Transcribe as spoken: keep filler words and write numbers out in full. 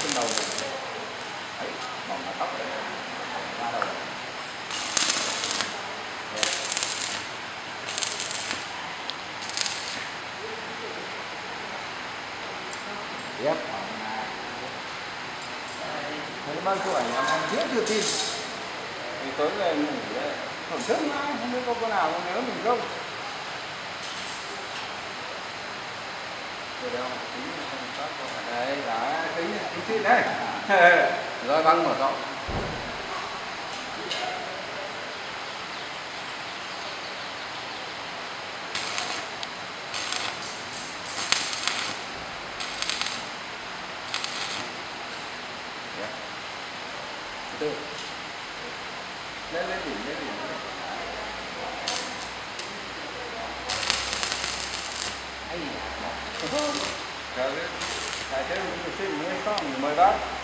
trên đầu này. Đấy, bỏng cả tóc đấy, bỏng ra đầu. Tiếp, bỏng này. Thấy bao nhiêu ảnh em em biết chưa tin. Thì tối về ngủ đấy, thổn thức mà, không biết có con nào không nhớ mình không. Đấy, đó, tính tính chuyện đấy. Rồi băng mở rộng. Từ từ. Lên lên đỉnh, lên đỉnh. Ai da, trời ơi, trời thế mình xin nghe xong mời bác.